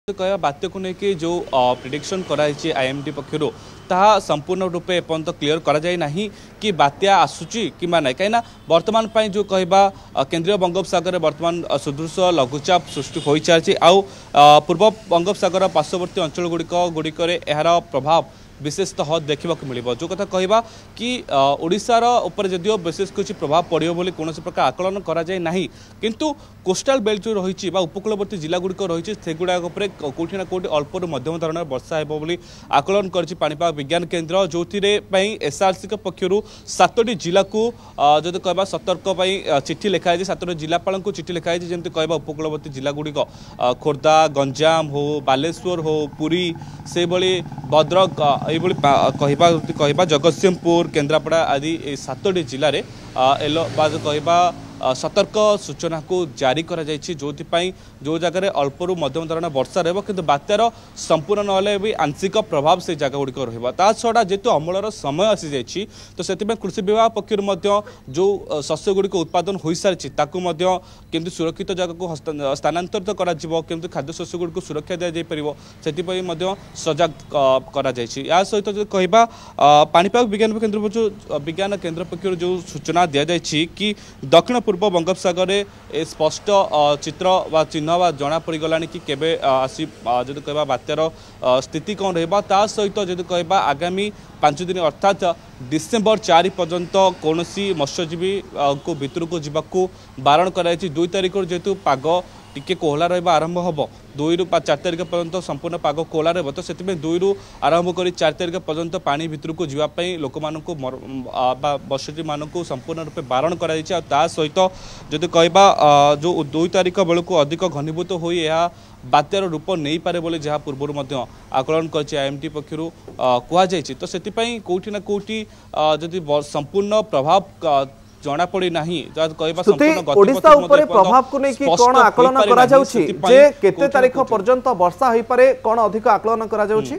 कह बात्य को लेकिन जो प्रिडिक्शन कराई आईएमडी पक्षर ताहा संपूर्ण रूपे एपर्यंत क्लीयर करा जाए नहीं कि बात्या आसूची कि ना कहीं वर्तमान जो कहबा केंद्रीय बंगोपसागर वर्तमान सुदृश लघुचाप सृष्टि हो चलती आउ पूर्व बंगोपसागर पार्श्ववर्ती अंचल गुड़िक यार प्रभाव विशेषतः देखा मिल जो कथा कहवा कि ओडिशार उपर जदिव विशेष किसी प्रभाव पड़ो बोली कौन प्रकार आकलन करा जाए नहीं किंतु कोस्टाल बेल्ट जो रही उपकूलवर्ती जिला गुड़िक रही से गुड़ाक कौटी ना कौटी अल्परू मध्यम धरण वर्षा होली आकलन कर विज्ञान केन्द्र जो एसआरसी पक्षर 7टी जिला को जब कहवा सतर्क चिठी लिखाई 7टी जिलापाल को चिठी लिखाई जमी कहवा उपकूलवर्ती जिला गुड़िक खोर्धा गंजाम हो बालेश्वर हो पुरी से भद्रक कहवा जगतसिंहपुर केन्द्रापड़ा आदि 7टी जिले में कहवा सतर्क सूचना को जारी करा जायछि जो जगह अल्परू मध्यम धरण वर्षा रही कि बात्यार संपूर्ण ना भी आंशिक प्रभाव से जगह गुड़िक रहा छड़ा जेहेतु अमलर समय आसी जाइछि तो से कृषि विभाग पक्षर जो शस्य गुड़िक उत्पादन हो सारी केमती सुरक्षित जगह को स्थानांतरित कर खाद्य शस्य गुड़िक सुरक्षा दि जापर से सजग कर सहित जो कहवा पाणीपाग विज्ञान केन्द्र पक्षर जो सूचना दि जाइछि कि दक्षिण पूर्व बंगोपसागर स्पष्ट चित्र व चिन्ह व जना पड़गला कि केबे आसी जो कहवा बात्यार स्थिति कौन रहा सहित जो कहवा आगामी 5 दिन अर्थात डिसेम्बर 4 पर्यंत कौन मत्स्यजीवी को भितर को जावाक बारण कर 2 तारिख जेहेतु पाग टिके कोहला रहा आरंभ हम 2 ରୁ 4 तारिख पर्यंत संपूर्ण पाग कोहला रहा तो से 2 ରୁ आरंभ कर 4 तारिख पर्यंत पानी भितर को जावाई लोक मत्स्यजीवी मानक संपूर्ण रूपे बारण कर सहित जदि कहवा जो 2 तारिख बेलू अधिक घनीभूत हो बात्यार रूप नहीं पारे बोले जहाँ पूर्व आकलन कर आईएमडी पक्षर कहुई तो से कौटी ना कौटी जदि संपूर्ण प्रभाव जना पड़ी नहीं ओडिशा ऊपर प्रभाव को लेकिन कौन आकलन करा जाउछि जे केते तारीख पर्यंत वर्षा होई पारे कौन अधिक आकलन करा जाउछि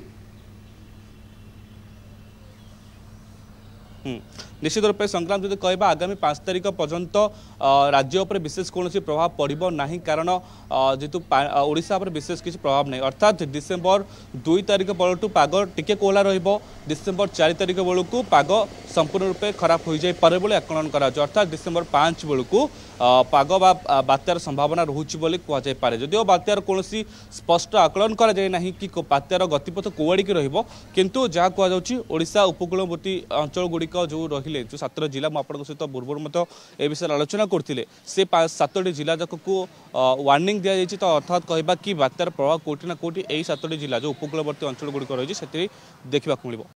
निश्चित रूप से संक्रांत जो कहवा आगामी 5 तारिख पर्यंत राज्य उपर विशेष कौन प्रभाव पड़ो ना कारण जेहेतु ओडिशा पर विशेष किसी प्रभाव नहीं अर्थात डिसेम्बर 2 तारिख बेलू पाग टिके कोहला डिसेम्बर 4 तारिख बेलू पाग संपूर्ण रूपे खराब हो जाए बोले आकलन करा अर्थात डिसेम्बर 5 बेलू पाग बात्यार संभावना रोचे बोली कहुए जदिव बात्यार कौन स्पष्ट आकलन करा जाए नहीं कि बात्यार गतिपथ कौआड़ी रहिबो किंतु जहाँ कहुच्छा उपकूलवर्ती अंचल गुड़िक जो रही जो 7 जिला मुझे सहित पूर्व ए विषय आलोचना करते से 7टी जिला जाक को वार्निंग दि जाइए तो अर्थात कहवा कि बात्यार प्रभाव कौटी ना कौटी 7टी जिला जो उपकूलवर्ती अंचल गुड़िक रही देखा मिल।